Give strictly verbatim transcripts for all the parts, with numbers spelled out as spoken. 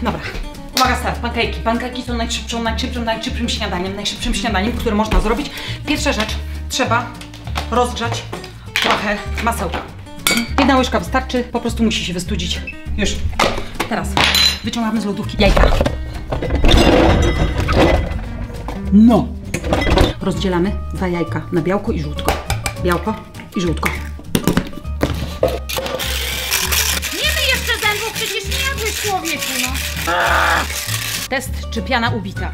Dobra. Uwaga, start. Pankejki. Pankejki są najszybszą, najszybszym, najszybszym śniadaniem, najszybszym śniadaniem, które można zrobić. Pierwsza rzecz. Trzeba rozgrzać trochę masełka. Jedna łyżka wystarczy, po prostu musi się wystudzić. Już. Teraz wyciągamy z lodówki jajka. No. Rozdzielamy dwa jajka na białko i żółtko. Białko i żółtko. Nie my jeszcze zębów, przecież nie jadłeś, człowieku, no. Test, czy piana ubita.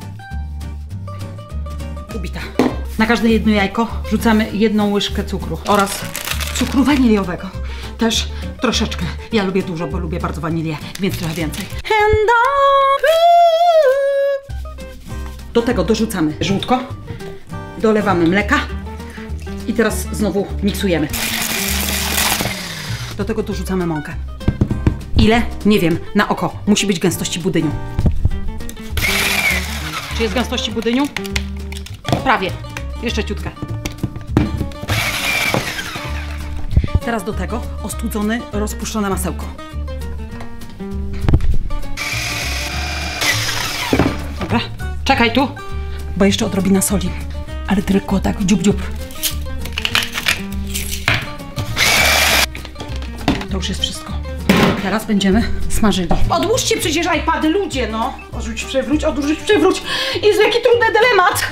Ubita. Na każde jedno jajko rzucamy jedną łyżkę cukru oraz cukru waniliowego. Też troszeczkę. Ja lubię dużo, bo lubię bardzo wanilię, więc trochę więcej. Do tego dorzucamy żółtko, dolewamy mleka i teraz znowu miksujemy. Do tego dorzucamy mąkę. Ile? Nie wiem. Na oko. Musi być gęstości budyniu. Czy jest gęstości budyniu? Prawie. Jeszcze ciutkę. Teraz do tego ostudzone, rozpuszczone masełko. Dobra. Czekaj tu, bo jeszcze odrobina soli. Ale tylko tak dziób dziób. To już jest wszystko. Teraz będziemy smażyli. Odłóżcie przecież iPady, ludzie, no! Odrzuć, przewróć, odrzuć, przewróć. Jezu, jaki trudny dylemat!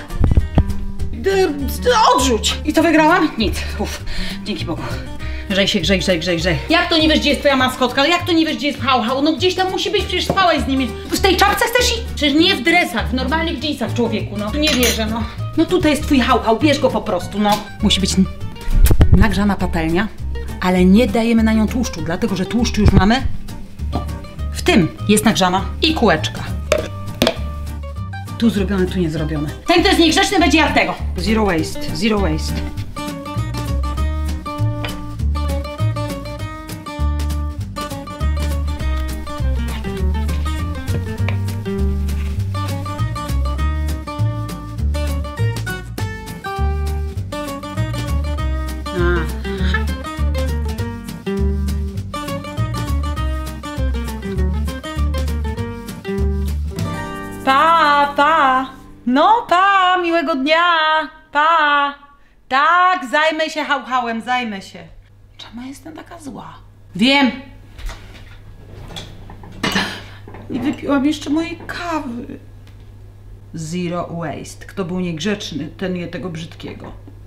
Odrzuć! I co wygrałam? Nic. Uf, dzięki Bogu. Grzej się, grzej, grzej, grzej, grzej. Jak to nie wiesz, gdzie jest twoja maskotka? Jak to nie wiesz, gdzie jest hał, hał? No gdzieś tam musi być, przecież spałaś z nimi. W tej czapce chcesz iść? Przecież nie w dresach, w normalnych dżinsach, człowieku, no. Nie wierzę, no. No tutaj jest twój hał, hał, bierz go po prostu, no. Musi być nagrzana patelnia, ale nie dajemy na nią tłuszczu, dlatego że tłuszcz już mamy. W tym jest nagrzana i kółeczka. Tu zrobione, tu nie zrobione. Ten, kto jest niegrzeczny, będzie jadł tego. Zero waste, zero waste. Pa, pa, no pa, miłego dnia, pa, tak, zajmę się hał-hałem, zajmę się. Czemu jestem taka zła? Wiem. Nie wypiłam jeszcze mojej kawy. Zero waste. Kto był niegrzeczny, ten je tego brzydkiego.